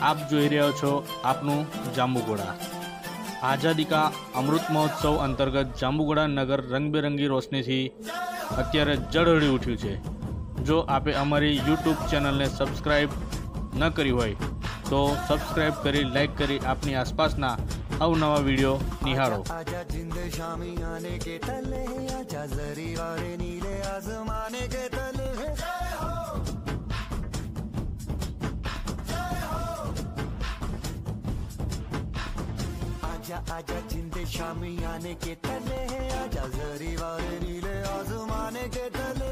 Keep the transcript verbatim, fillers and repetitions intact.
आप જોઈ રહ્યા છો આપનું જાંબુઘોડા। આઝાદી કા અમૃત મહોત્સવ અંતર્ગત જાંબુઘોડા નગર રંગબેરંગી રોશનીથી અત્યારે ઝળહળી ઉઠ્યું છે। જો આપે અમારી યુટ્યુબ ચેનલને સબસ્ક્રાઈબ ન કરી હોય તો સબસ્ક્રાઈબ કરી લાઈક કરી આપની આસપાસના અવનવા વિડીયો નિહાળો। आजा आजा जिंदे शामी आने के तले, आजा जरी वाले नीले आसमाने के तले।